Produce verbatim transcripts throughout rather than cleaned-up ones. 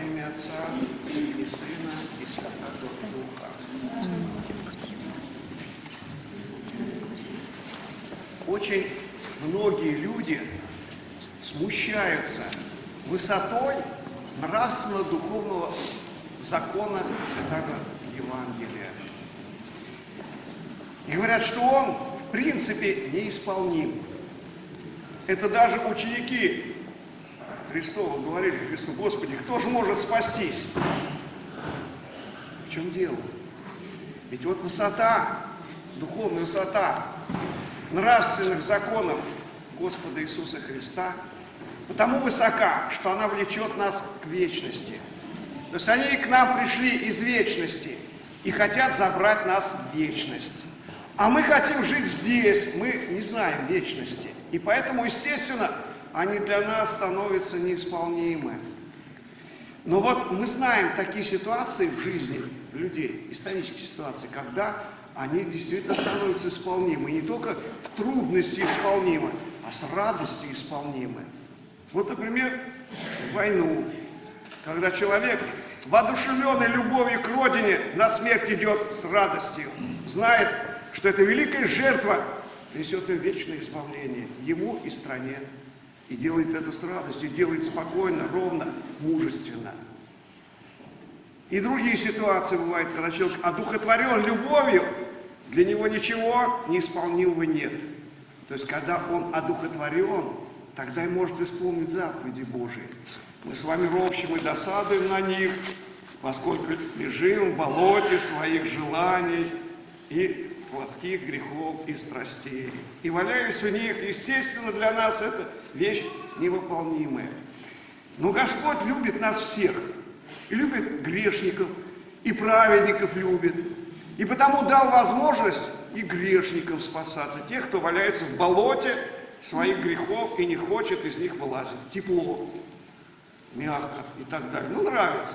во имя Отца, и Сына, и Святого Духа. Очень многие люди смущаются высотой нравственно-духовного закона Святого Евангелия. И говорят, что он, в принципе, неисполним. Это даже ученики Христова говорили Христу: Господи, кто же может спастись? В чем дело? Ведь вот высота, духовная высота нравственных законов Господа Иисуса Христа потому высока, что она влечет нас к вечности. То есть они к нам пришли из вечности и хотят забрать нас в вечность. А мы хотим жить здесь, мы не знаем вечности. И поэтому, естественно, они для нас становятся неисполнимы. Но вот мы знаем такие ситуации в жизни людей, исторические ситуации, когда они действительно становятся исполнимы. И не только в трудности исполнимы, а с радостью исполнимы. Вот, например, в войну, когда человек, воодушевленный любовью к родине, на смерть идет с радостью, знает, что эта великая жертва несет им вечное избавление ему и стране. И делает это с радостью, делает спокойно, ровно, мужественно. И другие ситуации бывают, когда человек одухотворен любовью, для него ничего неисполнимого нет. То есть, когда он одухотворен, тогда и может исполнить заповеди Божии. Мы с вами ропщим и досадуем на них, поскольку лежим в болоте своих желаний и плотских грехов и страстей. И валяясь в них, естественно, для нас это вещь невыполнимая. Но Господь любит нас всех. И любит грешников, и праведников любит. И потому дал возможность и грешникам спасаться. Тех, кто валяется в болоте своих грехов и не хочет из них вылазить. Тепло, мягко и так далее. Ну, нравится.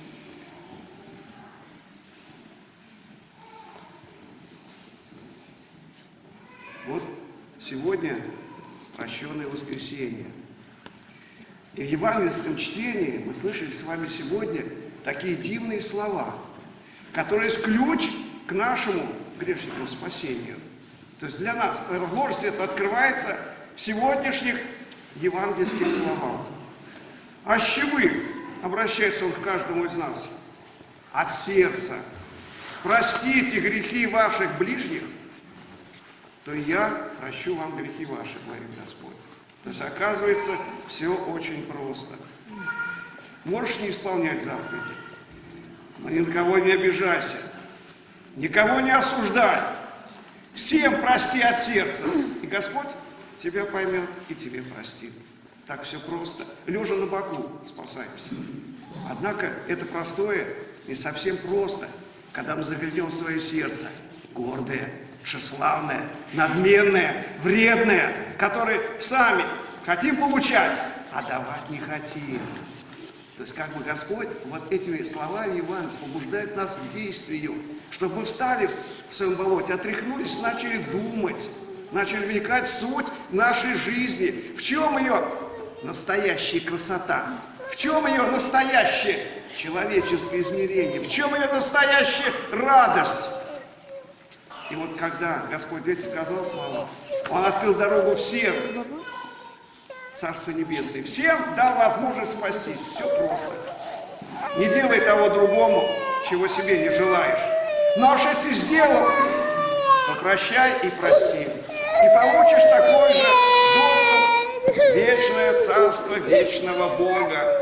Вот сегодня прощенное воскресенье. И в евангельском чтении мы слышали с вами сегодня такие дивные слова, которые есть ключ к нашему грешникам спасению. То есть для нас возможность это открывается в сегодняшних евангельских словах. «Аще вы», обращается он к каждому из нас, «от сердца простите грехи ваших ближних, то я прощу вам грехи ваши, говорит Господь». То есть, оказывается, все очень просто. Можешь не исполнять заповеди, но ни на кого не обижайся, никого не осуждай, всем прости от сердца, и Господь тебя поймет и тебе простит. Так все просто. Лежа на боку спасаемся. Однако это простое не совсем просто, когда мы заглянем в свое сердце, гордое, тщеславное, надменное, вредное, которые сами хотим получать, а давать не хотим. То есть как бы Господь вот этими словами Евангелия побуждает нас к действию, чтобы мы встали в своем болоте, отряхнулись, начали думать, начали вникать в суть нашей жизни. В чем ее настоящая красота? В чем ее настоящее человеческое измерение? В чем ее настоящая радость? И вот когда Господь ведь сказал слова, Он открыл дорогу всем, Царство Небесное, всем дал возможность спастись. Все просто. Не делай того другому, чего себе не желаешь. Но уж если сделал, то прощай и прости. И получишь такой же доступ в вечное Царство вечного Бога.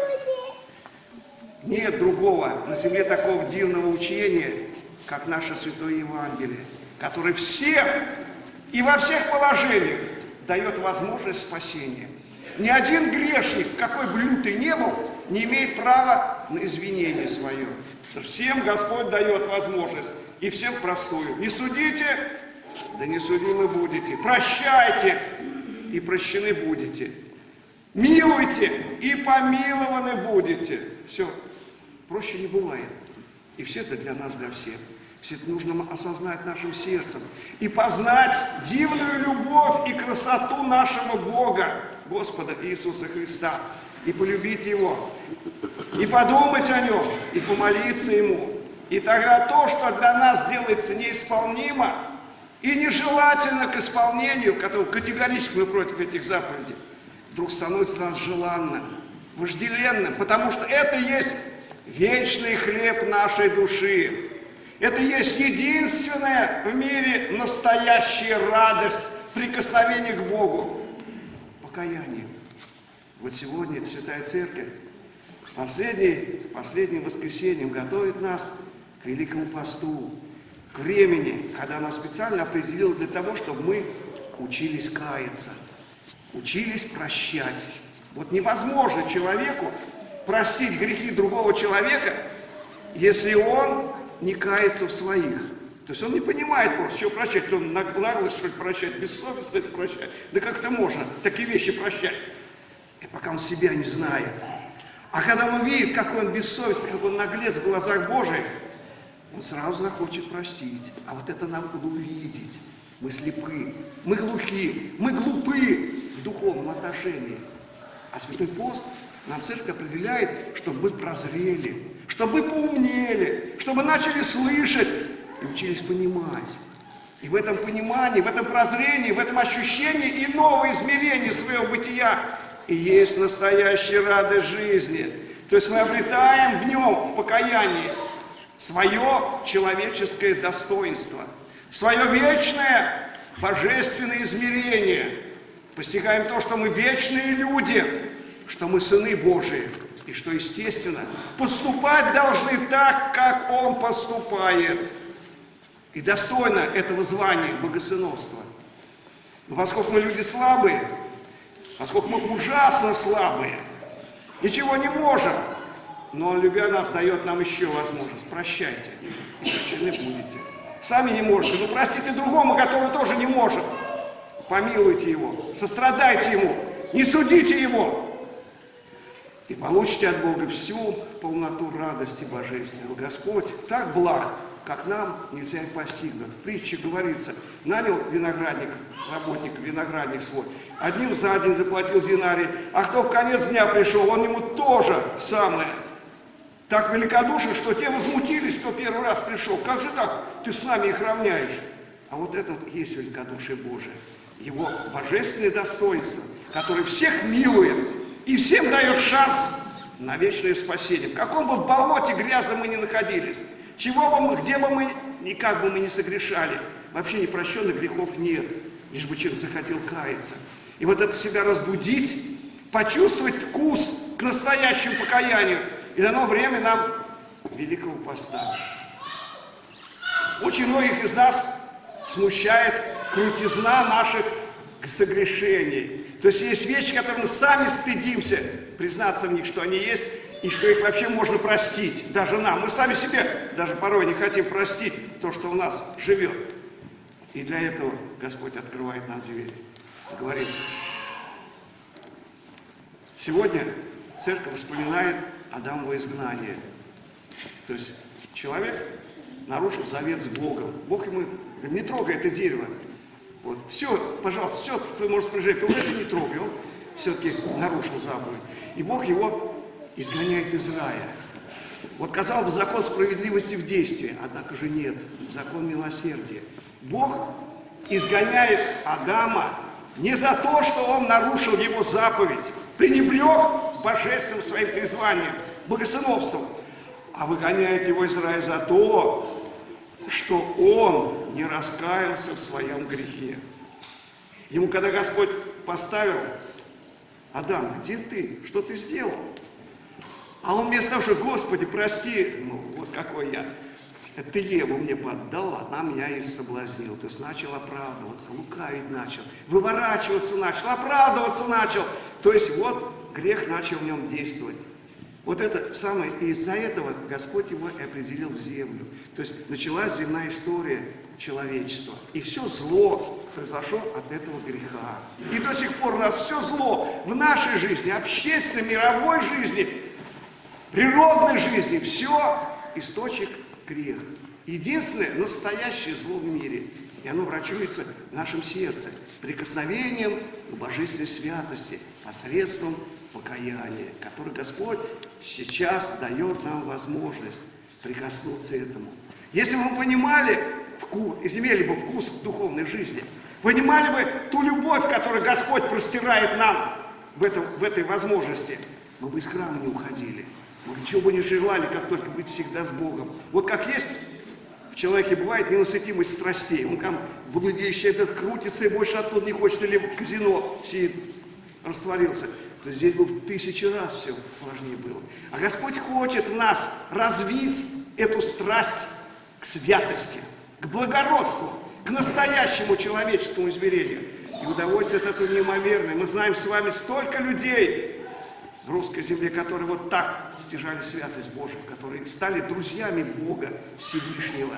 Нет другого на земле такого дивного учения, как наше Святое Евангелие, который всем и во всех положениях дает возможность спасения. Ни один грешник, какой бы лютый ни был, не имеет права на извинение свое. Всем Господь дает возможность, и всем простую. Не судите, да не судимы будете. Прощайте, и прощены будете. Милуйте, и помилованы будете. Все, проще не бывает. И все это для нас, для всех. Все это нужно осознать нашим сердцем и познать дивную любовь и красоту нашего Бога, Господа Иисуса Христа, и полюбить Его. и подумать о нем, и помолиться ему. И тогда то, что для нас делается неисполнимо и нежелательно к исполнению, которого категорически мы против этих заповедей, вдруг становится для нас желанным, вожделенным, потому что это есть вечный хлеб нашей души. Это есть единственная в мире настоящая радость прикосновения к Богу. Покаяние. Вот сегодня Святая Церковь последний, последним воскресеньем готовит нас к Великому посту, к времени, когда она специально определила для того, чтобы мы учились каяться, учились прощать. Вот невозможно человеку простить грехи другого человека, если он не кается в своих. То есть он не понимает просто, что прощать. Он наглость, что ли, прощать, бессовестно это прощать. Да как это можно такие вещи прощать? И пока он себя не знает. А когда он увидит, какой он бессовестный, какой он наглец в глазах Божиих, он сразу захочет простить. А вот это надо увидеть. Мы слепы, мы глухи, мы глупы в духовном отношении. А Святой Пост нам Церковь определяет, чтобы мы прозрели, чтобы мы поумнели, чтобы начали слышать и учились понимать. И в этом понимании, в этом прозрении, в этом ощущении иного измерения своего бытия и есть настоящая радость жизни. То есть мы обретаем в нем, в покаянии, свое человеческое достоинство, свое вечное божественное измерение. Постигаем то, что мы вечные люди, что мы сыны Божии, и что, естественно, поступать должны так, как Он поступает. И достойно этого звания богосыновства. Но поскольку мы люди слабые, поскольку мы ужасно слабые, ничего не можем, но Он, любя нас, дает нам еще возможность. Прощайте, и прощены будете. Сами не можете, но простите другому, который тоже не может. Помилуйте его, сострадайте ему, не судите его. И получите от Бога всю полноту радости божественного. Господь так благ, как нам нельзя и постигнуть. В притче говорится: нанял виноградник, работник, виноградник свой, одним за день заплатил динарий, а кто в конец дня пришел, он ему тоже самое. Так великодушен, что те возмутились, кто первый раз пришел. Как же так? Ты с нами их равняешь. А вот это есть великодушие Божие. Его божественное достоинство, которое всех милует и всем дает шанс на вечное спасение. В каком бы болоте грязном мы ни находились, чего бы мы, где бы мы, и как бы мы ни согрешали, вообще непрощенных грехов нет, лишь бы человек захотел каяться. И вот это себя разбудить, почувствовать вкус к настоящему покаянию, и дано время нам Великого Поста. Очень многих из нас смущает крутизна наших согрешений. То есть есть вещи, которые мы сами стыдимся признаться в них, что они есть, и что их вообще можно простить, даже нам. Мы сами себе даже порой не хотим простить то, что у нас живет. И для этого Господь открывает нам двери. Говорит: сегодня Церковь вспоминает Адамово изгнание. То есть человек нарушил завет с Богом. Бог ему говорит: не трогай это дерево. Вот, все, пожалуйста, все в твоем распоряжении, только это не трогай. Он все-таки нарушил заповедь. И Бог его изгоняет из рая. Вот, казалось бы, закон справедливости в действии, однако же нет. Закон милосердия. Бог изгоняет Адама не за то, что он нарушил его заповедь, пренебрег божественным своим призванием, богосыновством, а выгоняет его из рая за то, что он не раскаялся в своем грехе. Ему, когда Господь поставил: Адам, где ты? Что ты сделал? А он вместо того, что: Господи, прости, ну вот какой я. Это ты Еву мне поддал, она меня и соблазнил. То есть начал оправдываться, лукавить начал, выворачиваться начал, оправдываться начал. То есть вот грех начал в нем действовать. Вот это самое, и из-за этого Господь его и определил в землю. То есть началась земная история человечества. И все зло произошло от этого греха. И до сих пор у нас все зло в нашей жизни, общественной, мировой жизни, природной жизни, все источник грех. Единственное настоящее зло в мире. И оно врачуется в нашем сердце прикосновением к божественной святости посредством покаяние, которое Господь сейчас дает нам возможность прикоснуться к этому. Если бы мы понимали вкус, если имели бы вкус к духовной жизни, понимали бы ту любовь, которую Господь простирает нам в, этом, в этой возможности, мы бы из храма не уходили. Мы ничего бы не желали, как только быть всегда с Богом. Вот как есть в человеке бывает ненасытимость страстей. Он там блудящий этот крутится и больше оттуда не хочет, или в казино сидит, растворился. То здесь бы в тысячи раз все сложнее было. А Господь хочет в нас развить эту страсть к святости, к благородству, к настоящему человеческому измерению. И удовольствие от этого неимоверное. Мы знаем с вами столько людей в русской земле, которые вот так стяжали святость Божию, которые стали друзьями Бога Всевышнего.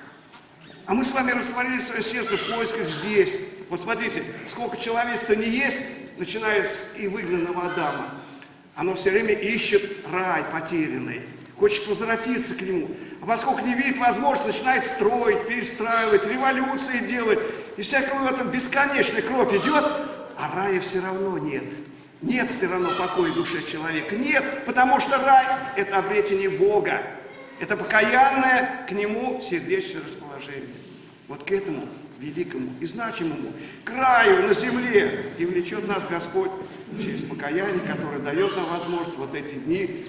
А мы с вами растворили свое сердце в поисках здесь. Вот смотрите, сколько человечества не есть, начиная с и выгнанного Адама. Оно все время ищет рай потерянный, хочет возвратиться к нему. А поскольку не видит возможности, начинает строить, перестраивать, революции делать. И всякая в этом бесконечная кровь идет, а рая все равно нет. Нет все равно покоя в душе человека. Нет, потому что рай – это обретение Бога. Это покаянное к Нему сердечное расположение. Вот к этому великому и значимому краю на земле и влечет нас Господь через покаяние, которое дает нам возможность вот эти дни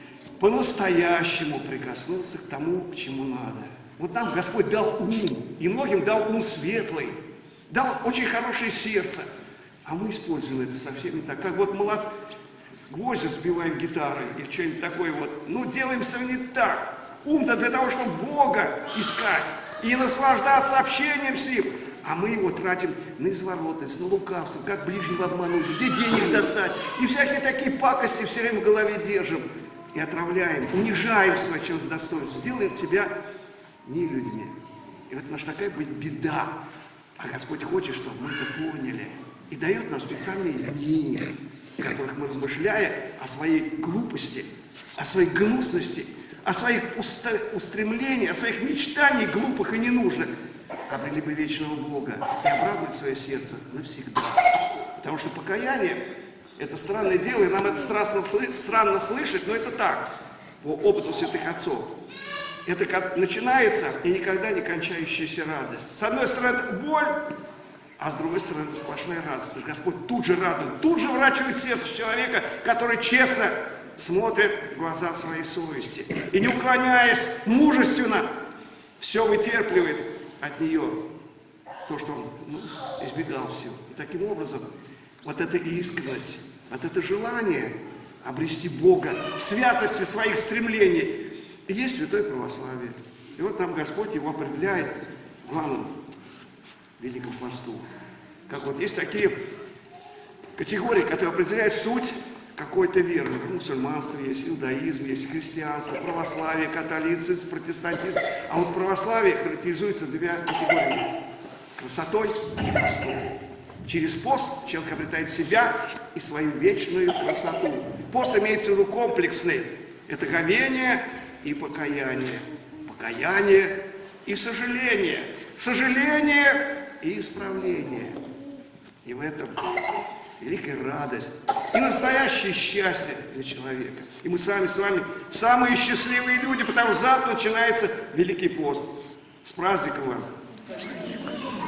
по-настоящему прикоснуться к тому, к чему надо. Вот нам Господь дал ум, и многим дал ум светлый, дал очень хорошее сердце. А мы используем это совсем не так. Как вот молот, гвозди сбиваем гитарой или что-нибудь такое вот. Ну, делаем все не так. Ум-то для того, чтобы Бога искать и наслаждаться общением с Ним. А мы его тратим на изворотность, на лукавство, как ближнего обмануть, где денег достать. И всякие такие пакости все время в голове держим. И отравляем, унижаем свое человеческое достоинство. Сделаем себя не людьми. И вот наша такая будет беда. А Господь хочет, чтобы мы это поняли. И дает нам специальные дни, в которых мы, размышляя о своей глупости, о своей гнусности, о своих устремлениях, о своих мечтаниях глупых и ненужных, обрели бы вечного Бога и обрадовать свое сердце навсегда. Потому что покаяние – это странное дело, и нам это странно, странно слышать, но это так, по опыту святых отцов. Это как начинается и никогда не кончающаяся радость. С одной стороны, боль, а с другой стороны, это сплошная радость. Потому что Господь тут же радует, тут же врачует сердце человека, который честно смотрит в глаза своей совести. И не уклоняясь, мужественно все вытерпливает от нее. То, что он ну, избегал всего. И таким образом, вот эта искренность, вот это желание обрести Бога в святости своих стремлений, и есть святое православие. И вот нам Господь его определяет главным великом посту. Как вот есть такие категории, которые определяют суть какой-то веры. Например, мусульманство есть, иудаизм есть, христианство, православие, католицизм, протестантизм. А вот православие характеризуется двумя категориями. Красотой и постом. Через пост человек обретает себя и свою вечную красоту. Пост имеется в виду комплексный. Это говение и покаяние. Покаяние и сожаление. Сожаление и исправление. И в этом великая радость и настоящее счастье для человека. И мы сами с вами самые счастливые люди, потому что завтра начинается Великий пост. С праздником вас!